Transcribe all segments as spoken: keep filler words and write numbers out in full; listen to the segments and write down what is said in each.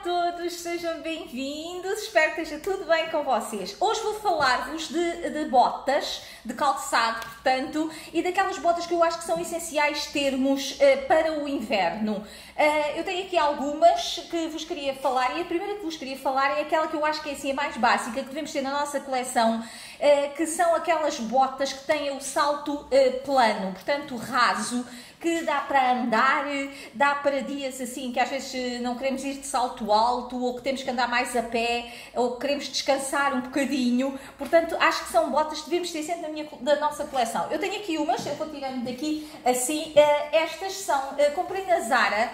todos, sejam bem-vindos, espero que esteja tudo bem com vocês. Hoje vou falar-vos de, de botas, de calçado, portanto, e daquelas botas que eu acho que são essenciais termos uh, para o inverno. Uh, eu tenho aqui algumas que vos queria falar, e a primeira que vos queria falar é aquela que eu acho que é assim a mais básica, que devemos ter na nossa coleção, uh, que são aquelas botas que têm o salto uh, plano, portanto raso, que dá para andar, dá para dias assim que às vezes não queremos ir de salto alto, ou que temos que andar mais a pé, ou que queremos descansar um bocadinho. Portanto, acho que são botas que devemos ter sempre na, minha, da nossa coleção. Eu tenho aqui umas, eu vou tirando daqui assim, estas são, comprei na Zara,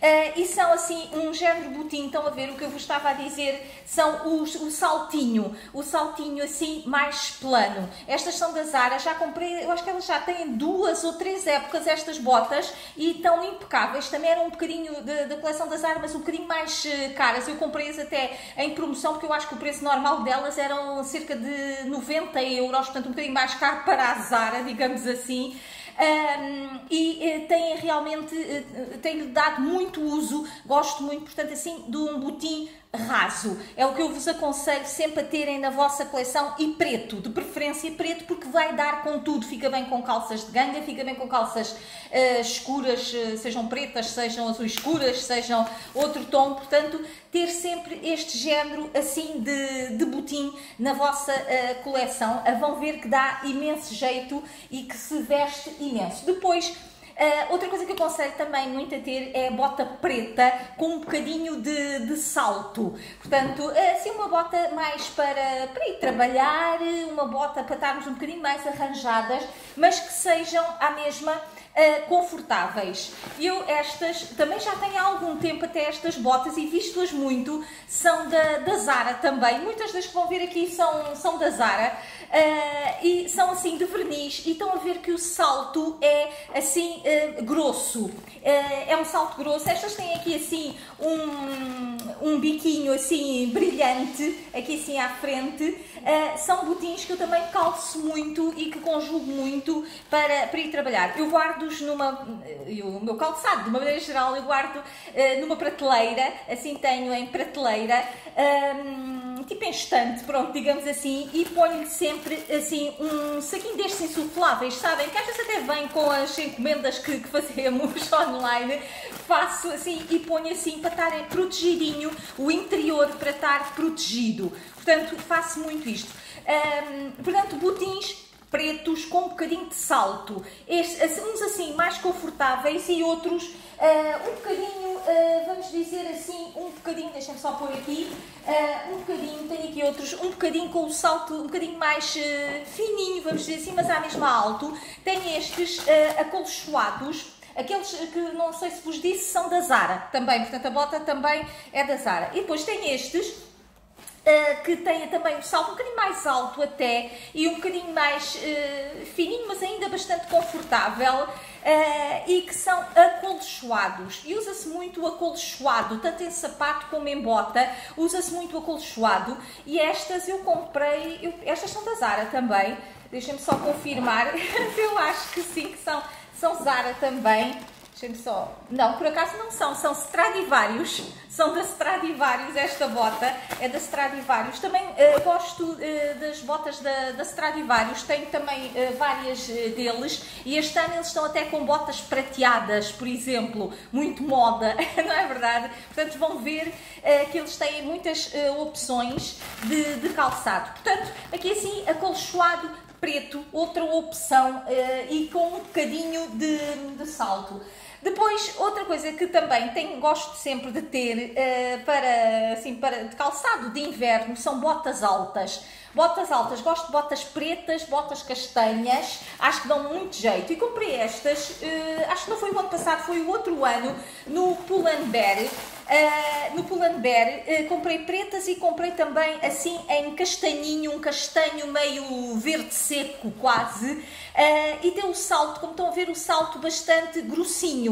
e são assim um género botim, estão a ver o que eu vos estava a dizer, são os, o saltinho, o saltinho assim mais plano. Estas são da Zara, já comprei, eu acho que elas já têm duas ou três épocas estas botas, e estão impecáveis. Também eram um bocadinho da coleção das armas, um bocadinho mais caras. Eu comprei-as até em promoção, porque eu acho que o preço normal delas eram cerca de noventa euros, portanto um bocadinho mais caro para a Zara, digamos assim. Um, e uh, têm realmente, uh, têm dado muito uso, gosto muito, portanto assim, de um botim raso. É o que eu vos aconselho sempre a terem na vossa coleção, e preto, de preferência preto, porque vai dar com tudo, fica bem com calças de ganga, fica bem com calças uh, escuras, uh, sejam pretas, sejam azuis escuras, sejam outro tom, portanto, ter sempre este género assim de, de botim na vossa uh, coleção, a vão ver que dá imenso jeito e que se veste imenso. Depois, Uh, outra coisa que eu aconselho também muito a ter é a bota preta com um bocadinho de, de salto. Portanto, assim uma bota mais para, para ir trabalhar, uma bota para estarmos um bocadinho mais arranjadas, mas que sejam à mesma uh, confortáveis. Eu estas, também já tenho há algum tempo até estas botas e visto-as muito, são da, da Zara também. Muitas das que vão ver aqui são, são da Zara. Uh, e são assim de verniz, e estão a ver que o salto é assim uh, grosso, uh, é um salto grosso. Estas têm aqui assim um, um biquinho assim brilhante, aqui assim à frente. Uh, são botins que eu também calço muito e que conjugo muito para, para ir trabalhar. Eu guardo-os numa, eu, o meu calçado de uma maneira geral eu guardo uh, numa prateleira, assim tenho em prateleira, um, tipo em estante, pronto, digamos assim, e ponho-lhe sempre assim um saquinho destes insufláveis, sabem? Que às vezes até vem com as encomendas que, que fazemos online. Faço assim e ponho assim para estar protegidinho, o interior para estar protegido. Portanto, faço muito isto. Um, portanto, botins pretos com um bocadinho de salto. Estes, uns assim mais confortáveis e outros uh, um bocadinho, uh, vamos dizer assim, um bocadinho, deixem-me só pôr aqui, uh, um bocadinho, tenho aqui outros, um bocadinho com o salto um bocadinho mais uh, fininho, vamos dizer assim, mas à mesma alto. Tem estes uh, acolchoados, aqueles que não sei se vos disse, são da Zara também, portanto a bota também é da Zara. E depois tem estes, Uh, que tem também o salto um bocadinho mais alto até, e um bocadinho mais uh, fininho, mas ainda bastante confortável, uh, e que são acolchoados. E usa-se muito o acolchoado, tanto em sapato como em bota, usa-se muito o acolchoado. E estas eu comprei, eu, estas são da Zara também, deixem-me só confirmar, eu acho que sim, que são, são Zara também. Deixem-me só... Não, por acaso não são, são Stradivarius, são da Stradivarius, esta bota é da Stradivarius. Também uh, gosto uh, das botas da, da Stradivarius, tenho também uh, várias uh, deles, e este ano eles estão até com botas prateadas, por exemplo, muito moda, não é verdade? Portanto, vão ver uh, que eles têm muitas uh, opções de, de calçado. Portanto, aqui assim, acolchoado, preto, outra opção, uh, e com um bocadinho de, de salto. Depois, outra coisa que também tenho, gosto sempre de ter uh, para, assim, para de calçado de inverno, são botas altas. Botas altas, gosto de botas pretas, botas castanhas, acho que dão muito jeito. E comprei estas, uh, acho que não foi o ano passado, foi o outro ano, no Pull&Bear. Uh, no Pull&Bear uh, comprei pretas e comprei também assim em castanhinho, um castanho meio verde seco quase, uh, e tem o salto, como estão a ver, o salto bastante grossinho.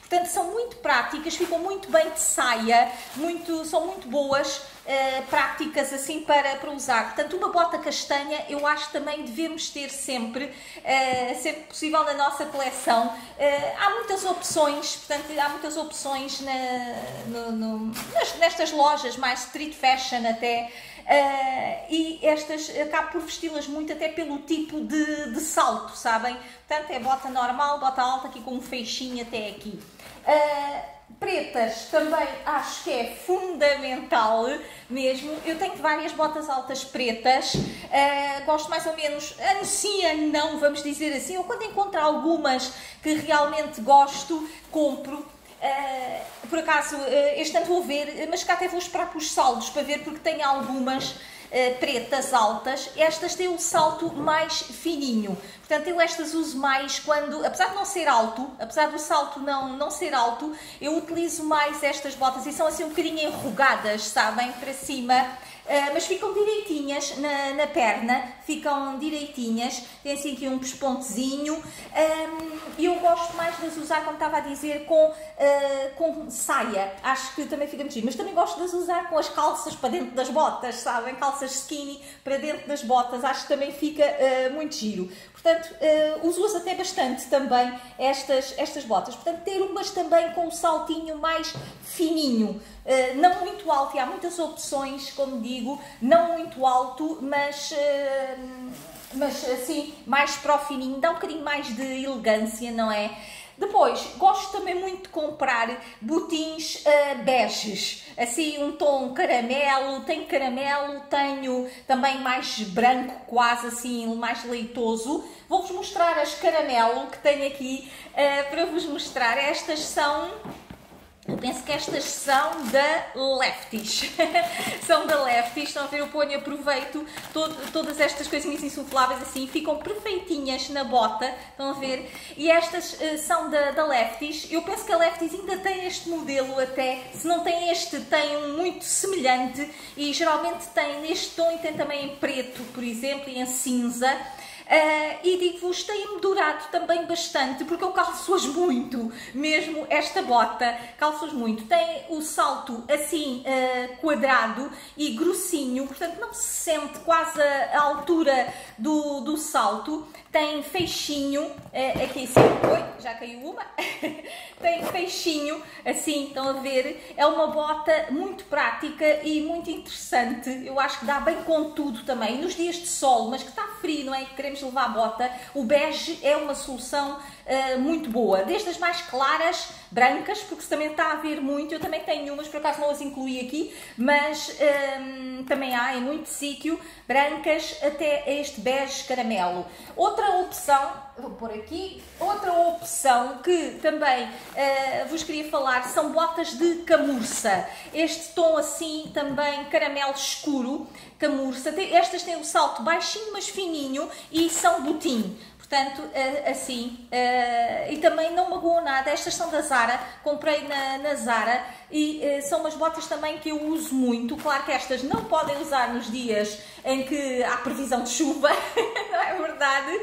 Portanto, são muito práticas, ficam muito bem de saia, muito, são muito boas. Uh, práticas assim para, para usar. Portanto, uma bota castanha eu acho que também devemos ter sempre, uh, sempre possível na nossa coleção. Uh, há muitas opções, portanto, há muitas opções na, no, no, nas, nestas lojas mais street fashion até, uh, e estas acabo por vesti-las muito até pelo tipo de, de salto, sabem? Portanto, é bota normal, bota alta aqui com um feixinho até aqui. Uh, Pretas também acho que é fundamental mesmo. Eu tenho várias botas altas pretas, uh, gosto mais ou menos, ano sim, ano não, vamos dizer assim. Eu quando encontro algumas que realmente gosto, compro. Uh, por acaso, uh, este ano vou ver, mas cá até vou esperar para os saldos para ver, porque tenho algumas uh, pretas altas. Estas têm um salto mais fininho. Portanto, eu estas uso mais quando, apesar de não ser alto, apesar do salto não, não ser alto, eu utilizo mais estas botas e são assim um bocadinho enrugadas, sabem, para cima, uh, mas ficam direitinhas na, na perna, ficam direitinhas, tem assim aqui um pespontezinho, e um, eu gosto mais de as usar, como estava a dizer, com, uh, com saia, acho que também fica muito giro, mas também gosto de as usar com as calças para dentro das botas, sabem, calças skinny para dentro das botas, acho que também fica uh, muito giro. Portanto, uh, uso-as até bastante também, estas, estas botas. Portanto, ter umas também com um saltinho mais fininho, uh, não muito alto, e há muitas opções, como digo, não muito alto, mas, uh, mas assim, mais para o fininho, dá um bocadinho mais de elegância, não é? Depois, gosto também muito de comprar botins uh, beges, assim um tom caramelo, tenho caramelo, tenho também mais branco, quase assim, mais leitoso. Vou-vos mostrar as caramelo que tenho aqui uh, para vos mostrar. Estas são... Eu penso que estas são da Lefties. São da Lefties. Estão a ver, eu ponho, aproveito todo, todas estas coisinhas insufláveis assim, ficam perfeitinhas na bota. Estão a ver? E estas uh, são da, da Lefties. Eu penso que a Lefties ainda tem este modelo até. Se não tem este, tem um muito semelhante. E geralmente tem neste tom e tem também em preto, por exemplo, e em cinza. Uh, e digo-vos, tem-me durado também bastante, porque eu calço-as muito, mesmo esta bota, calço-as muito. Tem o salto assim, uh, quadrado e grossinho, portanto não se sente quase a, a altura do, do salto. Tem feixinho, uh, aqui assim, oi, já caiu uma, tem feixinho, assim, estão a ver, é uma bota muito prática e muito interessante. Eu acho que dá bem com tudo também, nos dias de sol, mas que está frio, não é? Que queremos levar a bota, o bege é uma solução uh, muito boa, desde as mais claras, brancas, porque também está a ver muito, eu também tenho umas, por acaso não as incluí aqui, mas um, também há em muito sítio, brancas até este bege caramelo. Outra opção, vou pôr aqui, outra opção que também uh, vos queria falar são botas de camurça, este tom assim também caramelo escuro, camurça, estas têm o salto baixinho mas fininho e são botim. Portanto, assim, e também não magoam nada. Estas são da Zara, comprei na, na Zara e são umas botas também que eu uso muito. Claro que estas não podem usar nos dias em que há previsão de chuva, não é verdade?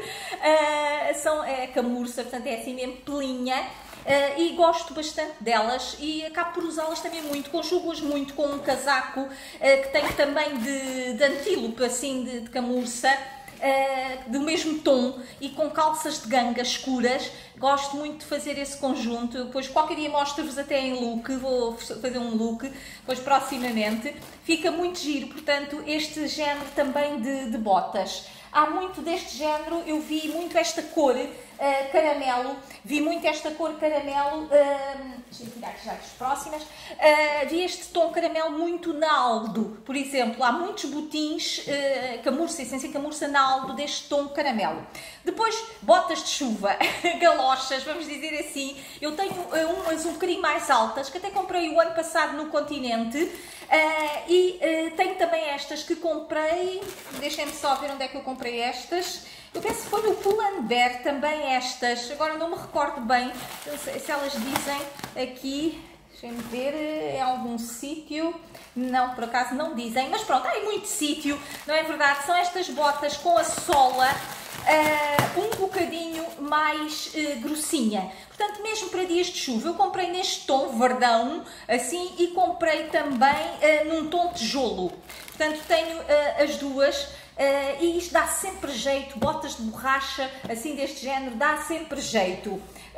São é camurça, portanto é assim mesmo pelinha. Uh, e gosto bastante delas e acabo por usá-las também muito, conjugo-as muito com um casaco uh, que tenho também de, de antílope, assim, de, de camurça, uh, do mesmo tom e com calças de ganga escuras. Gosto muito de fazer esse conjunto, depois qualquer dia mostro-vos até em look, vou fazer um look, depois proximamente. Fica muito giro, portanto, este género também de, de botas. Há muito deste género, eu vi muito esta cor uh, caramelo, vi muito esta cor caramelo, uh, deixa eu tirar já as próximas, uh, vi este tom caramelo muito na Aldo, por exemplo, há muitos botins, uh, camurça, essência camurça na Aldo deste tom caramelo. Depois, botas de chuva, galochas, vamos dizer assim, eu tenho uh, umas um bocadinho mais altas, que até comprei o ano passado no Continente, uh, e uh, tenho também estas que comprei, deixem-me só ver onde é que eu comprei estas. Eu penso que foi no Pull&Bear também estas, agora não me recordo bem se elas dizem aqui, deixem-me ver, em algum sítio, não, por acaso não dizem, mas pronto, há em muito sítio, não é verdade? São estas botas com a sola, uh, um bocadinho mais uh, grossinha. Portanto, mesmo para dias de chuva, eu comprei neste tom verdão, assim, e comprei também uh, num tom tijolo. Portanto, tenho uh, as duas uh, e isto dá sempre jeito. Botas de borracha, assim, deste género, dá sempre jeito.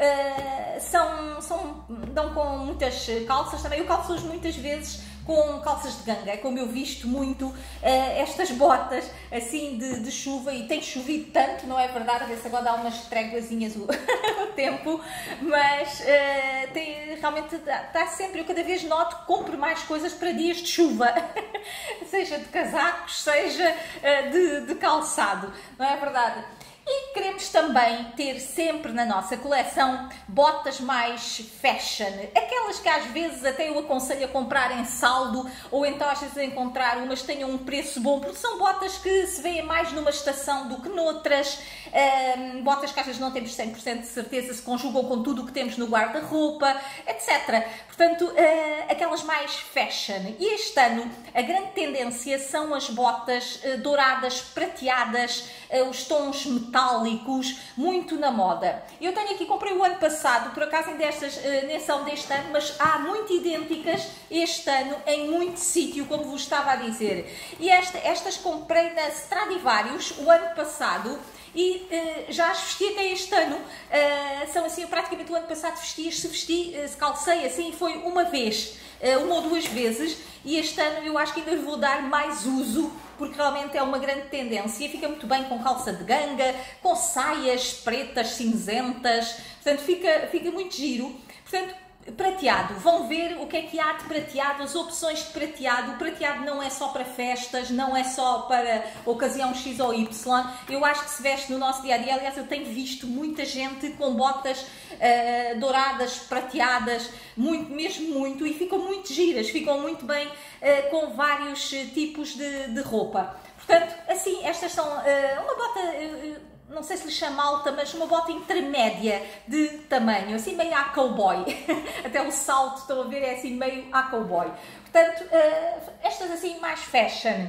Uh, são, são, dão com muitas calças também. Eu calço-as muitas vezes com calças de ganga, é como eu visto muito uh, estas botas assim de, de chuva, e tem chovido tanto, não é verdade? A ver se agora dá umas tréguazinhas o, o tempo, mas uh, tem, realmente está sempre, eu cada vez noto que compro mais coisas para dias de chuva, seja de casacos, seja uh, de, de calçado, não é verdade? E queremos também ter sempre na nossa coleção botas mais fashion, aquelas que às vezes até eu aconselho a comprar em saldo, ou então às vezes a encontrar umas que tenham um preço bom, porque são botas que se vêem mais numa estação do que noutras, um, botas que às vezes não temos cem por cento de certeza se conjugam com tudo o que temos no guarda-roupa, etcétera. Portanto, uh, aquelas mais fashion. E este ano a grande tendência são as botas uh, douradas, prateadas, uh, os tons metálicos, muito na moda. Eu tenho aqui, comprei o ano passado, por acaso ainda estas uh, nem são deste ano, mas há muito idênticas este ano em muito sítio, como vos estava a dizer. E esta, estas comprei na Stradivarius o ano passado, e uh, já as vesti até este ano. Uh, são assim, eu praticamente o ano passado vesti, se vesti, uh, se calcei assim, foi uma vez, uh, uma ou duas vezes, e este ano eu acho que ainda vou dar mais uso, porque realmente é uma grande tendência, fica muito bem com calça de ganga, com saias pretas, cinzentas, portanto fica, fica muito giro. Portanto, prateado, vão ver o que é que há de prateado, as opções de prateado. O prateado não é só para festas, não é só para ocasião X ou Y, eu acho que se veste no nosso dia a dia. Aliás, eu tenho visto muita gente com botas uh, douradas, prateadas, muito, mesmo muito, e ficam muito giras, ficam muito bem uh, com vários tipos de, de roupa. Portanto, assim, estas são uh, uma bota... Uh, não sei se lhe chama alta, mas uma bota intermédia de tamanho, assim meio a cowboy. Até o salto, estão a ver, é assim meio a cowboy. Portanto, uh, estas assim mais fashion.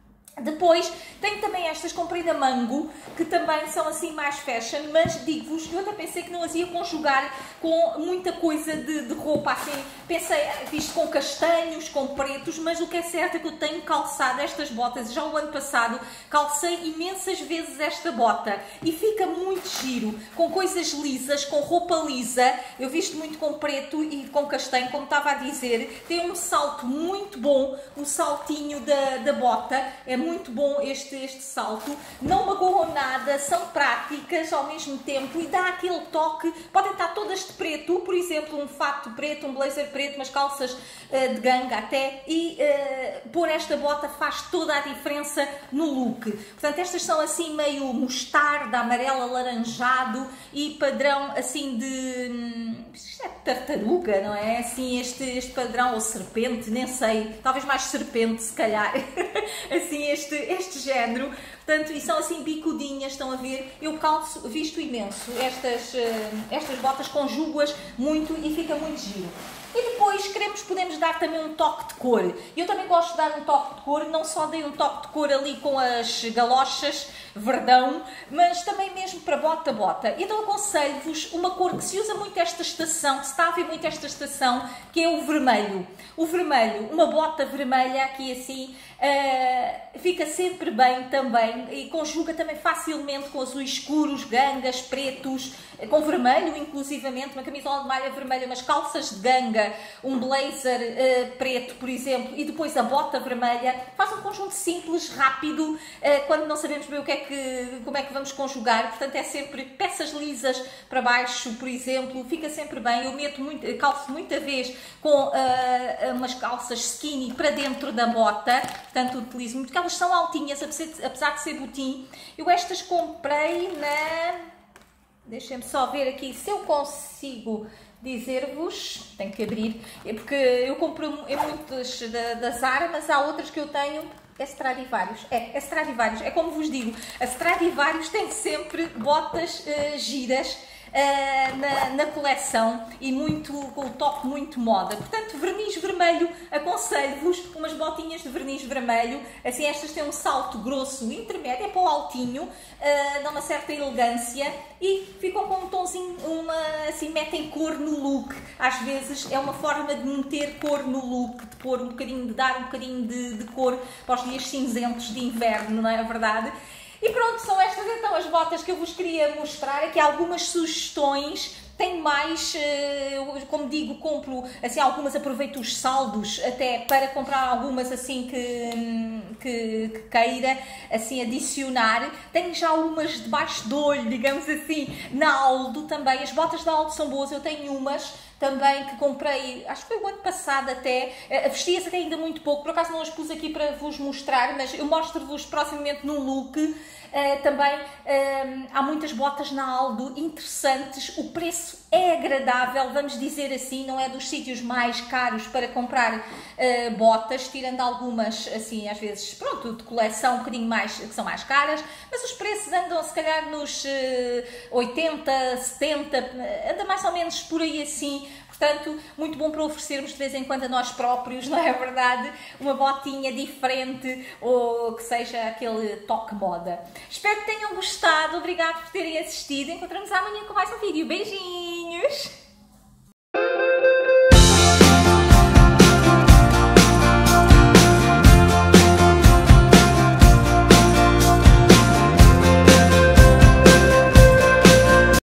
Depois, tenho também estas, comprei da Mango, que também são assim mais fashion, mas digo-vos, eu até pensei que não as ia conjugar com muita coisa de, de roupa, assim, pensei, visto com castanhos, com pretos, mas o que é certo é que eu tenho calçado estas botas, já o ano passado calcei imensas vezes esta bota, e fica muito giro, com coisas lisas, com roupa lisa, eu visto muito com preto e com castanho, como estava a dizer, tem um salto muito bom, o saltinho da, da bota, é muito bom este, este salto, não magoam nada, são práticas ao mesmo tempo e dá aquele toque. Podem estar todas de preto, por exemplo, um fato preto, um blazer preto, umas calças uh, de ganga até, e uh, pôr esta bota faz toda a diferença no look. Portanto, estas são assim meio mostarda, amarelo, alaranjado e padrão assim de... Isto é tartaruga, não é? Assim, este, este padrão, ou serpente, nem sei, talvez mais serpente se calhar, assim este, este género, portanto, e são assim bicudinhas, estão a ver, eu calço, visto imenso, estas, estas botas conjugo-as muito e fica muito giro. E depois queremos, podemos dar também um toque de cor. Eu também gosto de dar um toque de cor, não só dei um toque de cor ali com as galochas verdão, mas também mesmo para bota-bota. Então aconselho-vos uma cor que se usa muito esta estação, que se está a ver muito esta estação, que é o vermelho. O vermelho, uma bota vermelha aqui assim, uh, fica sempre bem também e conjuga também facilmente com azuis escuros, gangas, pretos, com vermelho inclusivamente, uma camisola de malha vermelha, umas calças de ganga, um blazer uh, preto, por exemplo, e depois a bota vermelha. Faz um conjunto simples, rápido, uh, quando não sabemos bem o que é que, como é que vamos conjugar, portanto é sempre peças lisas para baixo, por exemplo, fica sempre bem. Eu meto muito, calço muita vez com uh, umas calças skinny para dentro da bota, portanto utilizo muito, porque elas são altinhas, apesar de ser botim. Eu estas comprei na... Deixem-me só ver aqui se eu consigo dizer-vos, tenho que abrir, é porque eu compro em muitas da, da Zara, mas há outras que eu tenho, é Stradivarius, é, é Stradivarius, é como vos digo, a Stradivarius tem sempre botas uh, giras, uh, na, na coleção e muito, com o toque muito moda. Portanto, verniz vermelho, aconselho-vos umas botinhas de verniz vermelho. Assim, estas têm um salto grosso intermédio, é para o altinho, uh, dá uma certa elegância e ficam com um tonzinho, uma, assim, metem cor no look. Às vezes é uma forma de meter cor no look, de pôr um bocadinho, de dar um bocadinho de, de cor para os dias cinzentos de inverno, não é verdade? E pronto, são estas então as botas que eu vos queria mostrar. Aqui algumas sugestões. Tem mais, como digo, compro assim algumas, aproveito os saldos até para comprar algumas assim que, que, que queira assim adicionar. Tenho já umas debaixo do olho, digamos assim, na Aldo também. As botas da Aldo são boas, eu tenho umas também que comprei, acho que foi o ano passado até, vestia-se até ainda muito pouco, por acaso não as pus aqui para vos mostrar, mas eu mostro-vos proximamente no look. Uh, também uh, há muitas botas na Aldo interessantes, o preço é agradável, vamos dizer assim, não é dos sítios mais caros para comprar uh, botas, tirando algumas, assim, às vezes, pronto, de coleção um bocadinho mais, que são mais caras, mas os preços andam se calhar nos uh, oitenta, setenta, anda mais ou menos por aí assim. Portanto, muito bom para oferecermos de vez em quando a nós próprios, não é verdade? Uma botinha diferente ou que seja aquele toque moda. Espero que tenham gostado. Obrigado por terem assistido. Encontramos amanhã com mais um vídeo. Beijinhos!